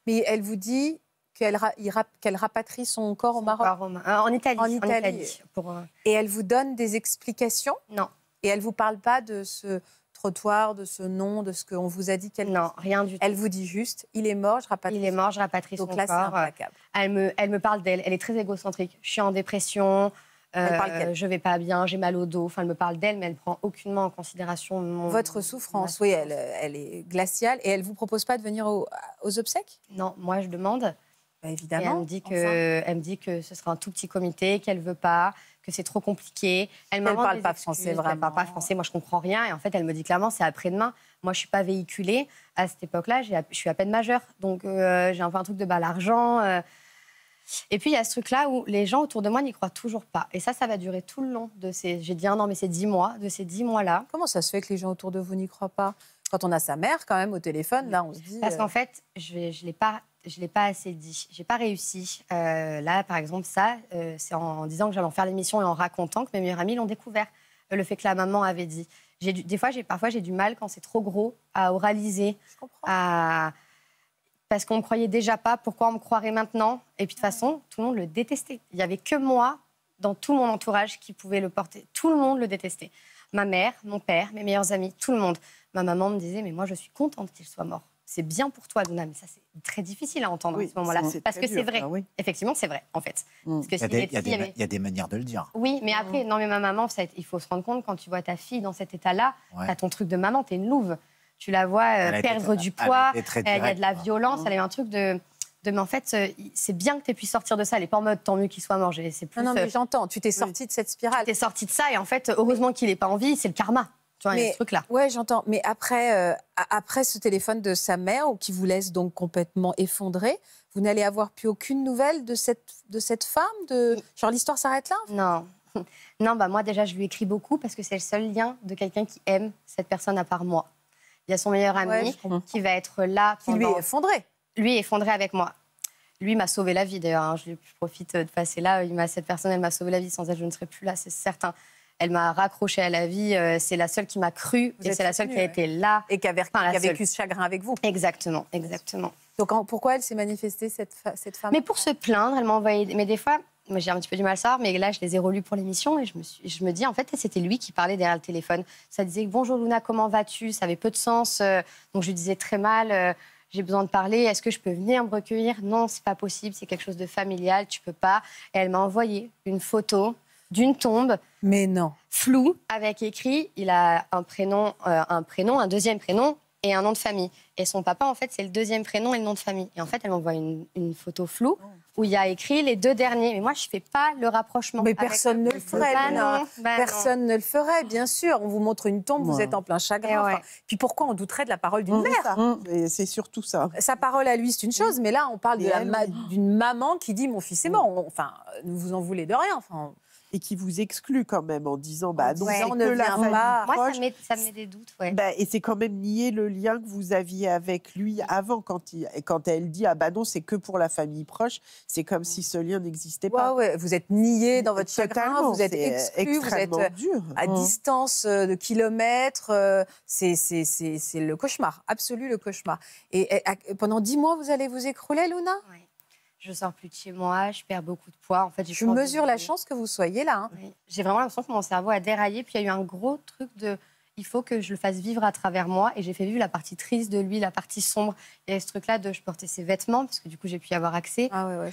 Mais elle vous dit qu'elle rapatrie son corps au Maroc? En Italie. En Italie. Et elle vous donne des explications? Non. Et elle ne vous parle pas de ce trottoir, de ce nom, de ce qu'on vous a dit qu'elle... Non, rien du tout. Elle vous dit juste, il est mort, je rapatrie. Il est mort, je rapatrie son corps. Donc là, c'est implacable. Elle me parle d'elle. Elle est très égocentrique. Je suis en dépression. Je vais pas bien, j'ai mal au dos. Enfin, elle me parle d'elle, mais elle prend aucunement en considération votre souffrance. Oui, elle est glaciale. Et elle vous propose pas de venir aux obsèques? Non, moi je demande. Bah, évidemment. Et elle me dit que ce sera un tout petit comité, qu'elle veut pas, que c'est trop compliqué. Elle ne parle pas français, vraiment. Elle parle pas français. Moi, je comprends rien. Et en fait, elle me dit clairement, c'est après-demain. Moi, je suis pas véhiculée. À cette époque-là, je suis à peine majeure. Donc, j'ai un peu un truc de l'argent. Et puis, il y a ce truc-là où les gens autour de moi n'y croient toujours pas. Et ça va durer tout le long de ces... J'ai dit un an, mais c'est 10 mois. De ces 10 mois-là. Comment ça se fait que les gens autour de vous n'y croient pas? Quand on a sa mère, quand même, au téléphone, là, on se dit... Parce qu'en fait, je l'ai pas assez dit. J'ai pas réussi. Là, par exemple, c'est en disant que j'allais en faire l'émission et en racontant que mes meilleurs amis l'ont découvert. Le fait que la maman avait dit. Parfois, j'ai du mal quand c'est trop gros à oraliser. Je comprends. Parce qu'on ne me croyait déjà pas, pourquoi on me croirait maintenant? Et puis de toute façon, tout le monde le détestait. Il n'y avait que moi, dans tout mon entourage, qui pouvait le porter. Tout le monde le détestait. Ma mère, mon père, mes meilleurs amis, tout le monde. Ma maman me disait, mais moi je suis contente qu'il soit mort. C'est bien pour toi, Luna. Mais ça, c'est très difficile à entendre à ce moment-là. Parce que c'est vrai. Ah, oui. Effectivement, c'est vrai, en fait. Parce que il y a des manières de le dire. Oui, mais après, non, mais ma maman, il faut se rendre compte, quand tu vois ta fille dans cet état-là, t'as ton truc de maman, t'es une louve. Tu la vois perdre du poids, il y a de la violence, elle a eu un truc de mais en fait, c'est bien que tu puisses sortir de ça. Elle n'est pas en mode tant mieux qu'il soit mort. C'est plus, non, mais j'entends, tu t'es sortie de cette spirale. Tu t'es sortie de ça et en fait, heureusement qu'il n'est pas en vie, c'est le karma. Tu vois, il y a ce truc-là. Ouais, j'entends. Mais après ce téléphone de sa mère, qui vous laisse donc complètement effondré, vous n'allez avoir plus aucune nouvelle de cette femme Genre l'histoire s'arrête là? Non. Non, moi déjà, je lui écris beaucoup parce que c'est le seul lien de quelqu'un qui aime cette personne à part moi. Il y a son meilleur ami qui va être là. Qui lui est effondré. Lui est effondré avec moi. Lui m'a sauvé la vie d'ailleurs. Hein. Je profite de passer là. Cette personne, elle m'a sauvé la vie. Sans elle, je ne serais plus là, c'est certain. Elle m'a raccroché à la vie. C'est la seule qui m'a cru. Et c'est la seule qui a été là. Et qui a vécu ce chagrin avec vous. Exactement, exactement. Donc pourquoi elle s'est manifestée, cette femme? Mais pour se plaindre, elle m'a envoyé... Mais des fois... Moi, j'ai un petit peu du mal à savoir, mais là, je les ai relus pour l'émission et je me dis, en fait, c'était lui qui parlait derrière le téléphone. Ça disait « Bonjour Luna, comment vas-tu ?» Ça avait peu de sens. Donc, je lui disais très mal « J'ai besoin de parler. Est-ce que je peux venir me recueillir ?»« Non, c'est pas possible. C'est quelque chose de familial. Tu peux pas. » Et elle m'a envoyé une photo d'une tombe. Mais non. Floue, avec écrit « Il a un prénom, un deuxième prénom et un nom de famille. » Et son papa, en fait, c'est le deuxième prénom et le nom de famille. Et en fait, elle m'envoie une photo floue où il y a écrit les deux derniers. Mais moi, je ne fais pas le rapprochement. Mais personne ne le ferait. Personne ne le ferait, bien sûr. On vous montre une tombe, vous êtes en plein chagrin. Enfin, puis pourquoi on douterait de la parole d'une mère? C'est surtout ça. Sa parole à lui, c'est une chose, mais là, on parle d'une maman qui dit « Mon fils est mort ». Enfin, ne vous en voulez de rien. Enfin... Et qui vous exclut quand même en disant on ne vient pas. Moi, ça me met des doutes. Ouais. Et c'est quand même nier le lien que vous aviez avec lui avant, quand elle dit ah non, c'est que pour la famille proche, c'est comme si ce lien n'existait pas. Ouais. Vous êtes nié dans votre chagrin, vous êtes exclu, vous êtes à distance de kilomètres. C'est le cauchemar, absolu le cauchemar. Et pendant 10 mois, vous allez vous écrouler, Luna? Oui. Je sors plus de chez moi, je perds beaucoup de poids. En fait, je mesure la chance que vous soyez là. Hein. Oui. J'ai vraiment l'impression que mon cerveau a déraillé. Puis il y a eu un gros truc de... Il faut que je le fasse vivre à travers moi. Et j'ai fait vivre la partie triste de lui, la partie sombre. Il y a ce truc-là de... Je portais ses vêtements, parce que du coup, j'ai pu y avoir accès.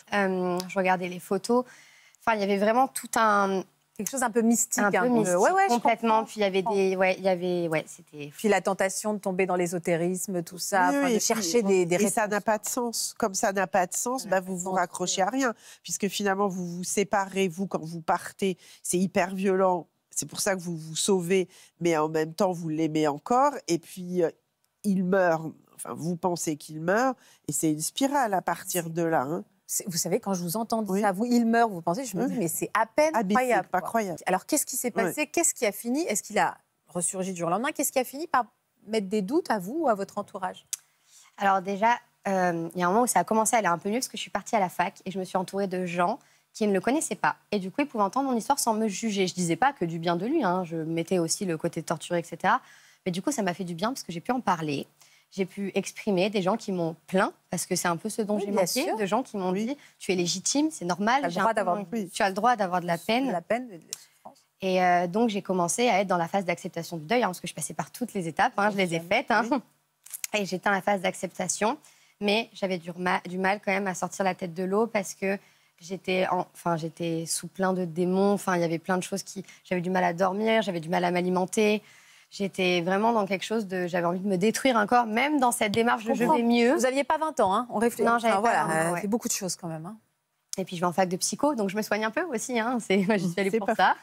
Je regardais les photos. Enfin, il y avait vraiment tout un... Quelque chose un peu mystique. Un peu mystique, complètement. Puis il y avait des... c'était... Puis la tentation de tomber dans l'ésotérisme, tout ça, de chercher des réponses. Et ça n'a pas de sens. Comme ça n'a pas de sens, vous vous raccrochez à rien. Puisque finalement, vous vous séparez, vous, quand vous partez. C'est hyper violent. C'est pour ça que vous vous sauvez. Mais en même temps, vous l'aimez encore. Et puis, il meurt. Enfin, vous pensez qu'il meurt. Et c'est une spirale à partir de là. Hein. Vous savez, quand je vous entends dire ça, il meurt, vous pensez, je me dis, mais c'est à peine croyable. C'est pas croyable. Alors, qu'est-ce qui s'est passé? Qu'est-ce qui a fini? Est-ce qu'il a ressurgi du jour au lendemain? Qu'est-ce qui a fini par mettre des doutes à vous ou à votre entourage? Alors déjà, il y a un moment où ça a commencé à aller un peu mieux parce que je suis partie à la fac et je me suis entourée de gens qui ne le connaissaient pas. Et du coup, ils pouvaient entendre mon histoire sans me juger. Je disais pas que du bien de lui, hein. Je mettais aussi le côté torturé, etc. Mais du coup, ça m'a fait du bien parce que j'ai pu en parler. j'ai pu exprimer, des gens qui m'ont plaint, parce que c'est un peu ce dont j'ai manqué, de gens qui m'ont dit « tu es légitime, c'est normal, tu as le droit d'avoir de la peine ». Et donc, j'ai commencé à être dans la phase d'acceptation du deuil, parce que je passais par toutes les étapes, je les ai faites. Et j'étais dans la phase d'acceptation, mais j'avais du mal quand même à sortir la tête de l'eau parce que j'étais sous plein de démons. Il y avait plein de choses j'avais du mal à dormir, j'avais du mal à m'alimenter. J'étais vraiment dans quelque chose j'avais envie de me détruire encore, même dans cette démarche de je vais mieux. Vous n'aviez pas 20 ans, hein? On réfléchit. Non, j'avais pas 20 ans, c'est beaucoup de choses quand même. Hein. Et puis je vais en fac de psycho, donc je me soigne un peu aussi. Moi, j'y suis allée pour ça.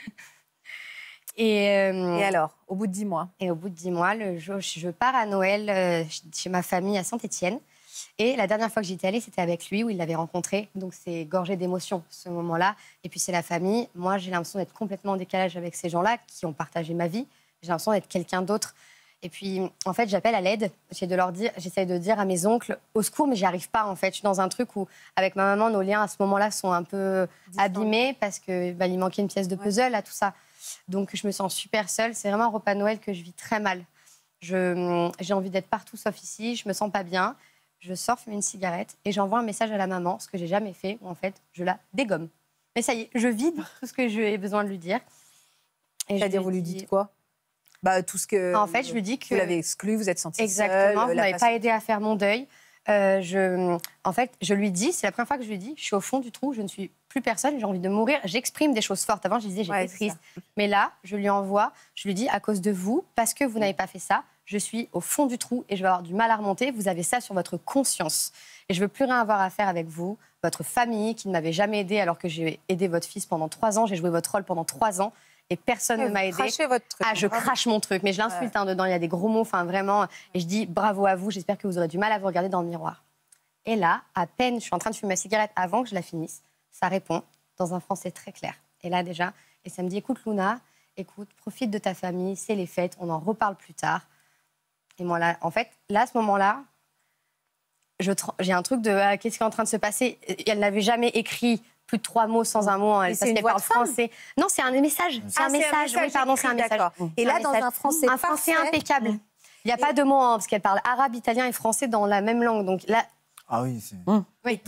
Et alors, au bout de 10 mois? Et au bout de 10 mois, le jour, je pars à Noël chez ma famille à Saint-Étienne. Et la dernière fois que j'y étais allée, c'était avec lui, où il l'avait rencontré. Donc c'est gorgé d'émotions, ce moment-là. Et puis c'est la famille. Moi, j'ai l'impression d'être complètement en décalage avec ces gens-là qui ont partagé ma vie. J'ai l'impression d'être quelqu'un d'autre. Et puis, en fait, j'appelle à l'aide. J'essaie de dire à mes oncles au secours, mais j'y arrive pas, en fait. Je suis dans un truc où, avec ma maman, nos liens, à ce moment-là, sont un peu abîmés parce qu'il il manquait une pièce de puzzle à tout ça. Donc, je me sens super seule. C'est vraiment un repas de Noël que je vis très mal. J'ai envie d'être partout sauf ici. Je me sens pas bien. Je sors fumer une cigarette et j'envoie un message à la maman, ce que j'ai jamais fait, où en fait, je la dégomme. Mais ça y est, je vide tout ce que j'ai besoin de lui dire. C'est-à-dire, vous lui dites quoi? Tout ce que. En fait, je lui dis que. Vous l'avez exclu, vous êtes sentie seule. Exactement, vous n'avez pas aidé à faire mon deuil. En fait, je lui dis, c'est la première fois que je lui dis, je suis au fond du trou, je ne suis plus personne, j'ai envie de mourir. J'exprime des choses fortes. Avant, je disais, j'étais triste. Mais là, je lui envoie, je lui dis, à cause de vous, parce que vous n'avez pas fait ça, je suis au fond du trou et je vais avoir du mal à remonter. Vous avez ça sur votre conscience. Et je ne veux plus rien avoir à faire avec vous, votre famille, qui ne m'avait jamais aidé alors que j'ai aidé votre fils pendant 3 ans. J'ai joué votre rôle pendant 3 ans. Et personne ne m'a aidée. Votre truc. Je crache mon truc, mais je l'insulte dedans. Il y a des gros mots, vraiment. Et je dis bravo à vous. J'espère que vous aurez du mal à vous regarder dans le miroir. Et là, à peine, je suis en train de fumer ma cigarette avant que je la finisse. Ça répond dans un français très clair. Et là déjà, et ça me dit écoute Luna, écoute, profite de ta famille, c'est les fêtes, on en reparle plus tard. Et moi là, en fait, là à ce moment-là, j'ai un truc de qu'est-ce qui est en train de se passer. Elle n'avait jamais écrit plus de 3 mots sans un mot, parce qu'elle parle français. Non, c'est un message. C'est un message. Oui, pardon, c'est un message. Et là, dans un français impeccable. Il n'y a pas de mots, parce qu'elle parle arabe, italien et français dans la même langue. Donc là. Ah oui, c'est. Oui.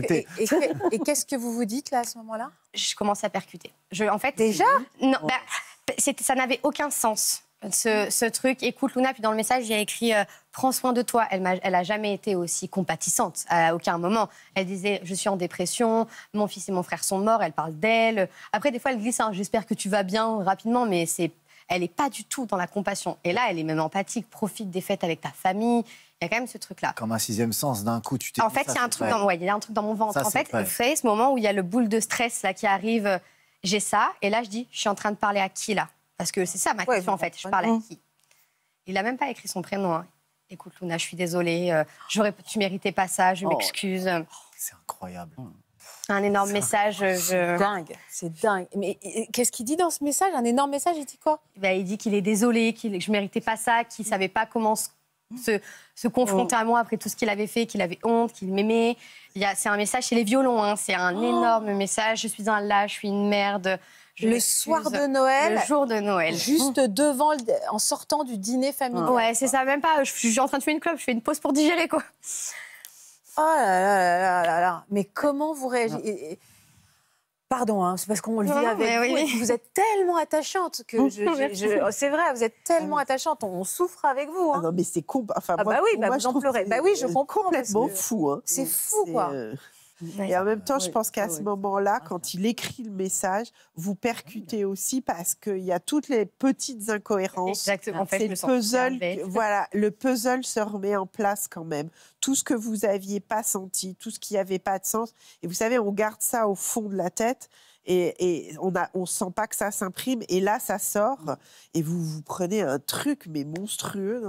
Et qu'est-ce que vous vous dites là à ce moment-là? Je commence à percuter. En fait, déjà? Non, ça n'avait aucun sens. Ce truc, écoute Luna, puis dans le message, il y a écrit prends soin de toi. Elle a jamais été aussi compatissante, à aucun moment. Elle disait je suis en dépression, mon fils et mon frère sont morts, elle parle d'elle. Après, des fois, elle glisse j'espère que tu vas bien rapidement, mais elle n'est pas du tout dans la compassion. Et là, elle est même empathique, profite des fêtes avec ta famille. Il y a quand même ce truc-là. Comme un 6e sens, d'un coup, tu t'es En fait, il y a un truc dans mon ventre. En fait, c'est ce moment où il y a le boule de stress là, qui arrive. J'ai ça, et là, je dis je suis en train de parler à qui là? Parce que c'est ça ma question, en fait. Je parle à qui? Il n'a même pas écrit son prénom. Écoute, Luna, je suis désolée. Tu méritais pas ça, je m'excuse. C'est incroyable. Un énorme message. C'est dingue. Mais qu'est-ce qu'il dit dans ce message? Un énorme message, il dit quoi? Il dit qu'il est désolé, que je méritais pas ça, qu'il ne savait pas comment se confronter à moi après tout ce qu'il avait fait, qu'il avait honte, qu'il m'aimait. C'est un message chez les violons. C'est un énorme message. Je suis un lâche, je suis une merde. Le soir de Noël. Le jour de Noël. Juste devant, en sortant du dîner familial. Ouais, c'est ça, même pas. Je suis en train de fumer une clope, je fais une pause pour digérer, quoi. Oh là là là là là. Mais comment vous réagissez? Pardon, c'est parce qu'on le vit avec vous. Oui. Vous êtes tellement attachante que c'est vrai, vous êtes tellement attachante. On souffre avec vous. Ah non, mais c'est vous en pleurez. Je comprends. Complètement fou. Hein. C'est fou, quoi. Et en même temps, je pense qu'à ce moment-là, quand il écrit le message, vous percutez aussi parce qu'il y a toutes les petites incohérences. Exactement. En fait, c'est le puzzle. Voilà, le puzzle se remet en place quand même. Tout ce que vous n'aviez pas senti, tout ce qui n'avait pas de sens. Et vous savez, on garde ça au fond de la tête et on sent pas que ça s'imprime. Et là, ça sort et vous prenez un truc mais monstrueux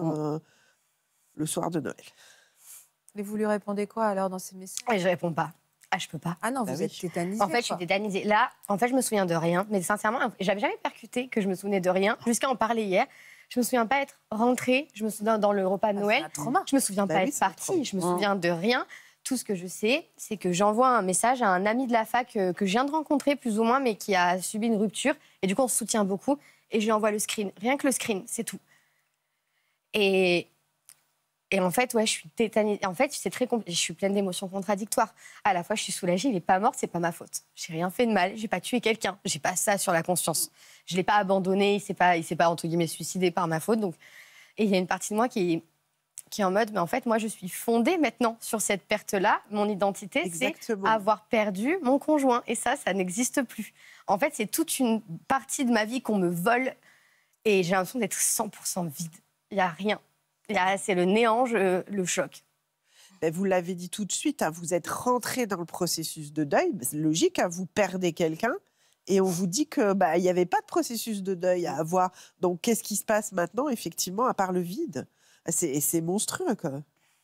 le soir de Noël. Et vous lui répondez quoi alors dans ces messages? Et je réponds pas. Je peux pas. Ah non, vous êtes tétanisée. En fait, je suis tétanisée. Là, en fait, je me souviens de rien. Mais sincèrement, j'avais jamais percuté que je me souvenais de rien jusqu'à en parler hier. Je me souviens pas être rentrée. Je me souviens dans le repas de Noël. Je me souviens pas être partie. Je me souviens de rien. Tout ce que je sais, c'est que j'envoie un message à un ami de la fac que je viens de rencontrer plus ou moins, mais qui a subi une rupture. Et du coup, on se soutient beaucoup. Et je lui envoie le screen. Rien que le screen, c'est tout. Et Et en fait, ouais, je suis tétanisée. En fait, c'est très compliqué. Je suis pleine d'émotions contradictoires. À la fois, je suis soulagée. Il n'est pas mort, c'est pas ma faute. J'ai rien fait de mal. J'ai pas tué quelqu'un. J'ai pas ça sur la conscience. Je l'ai pas abandonné. Il s'est pas entre guillemets suicidé par ma faute. Donc, et il y a une partie de moi qui est en mode, mais en fait, moi, je suis fondée maintenant sur cette perte-là. Mon identité, c'est avoir perdu mon conjoint. Et ça n'existe plus. En fait, c'est toute une partie de ma vie qu'on me vole. Et j'ai l'impression d'être 100% vide. Il n'y a rien. C'est le néant, le choc. Ben, vous l'avez dit tout de suite, hein, vous êtes rentré dans le processus de deuil. C'est logique, hein, vous perdez quelqu'un et on vous dit qu'il n'y avait pas de processus de deuil à avoir. Donc, qu'est-ce qui se passe maintenant, effectivement, à part le vide? C'est monstrueux, quoi.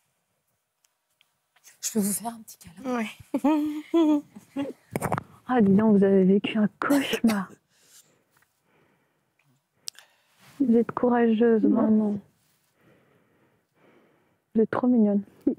Je peux vous faire un petit câlin? Ouais. Ah, dis donc, vous avez vécu un cauchemar. Vous êtes courageuse, vraiment. Vous êtes trop mignonne.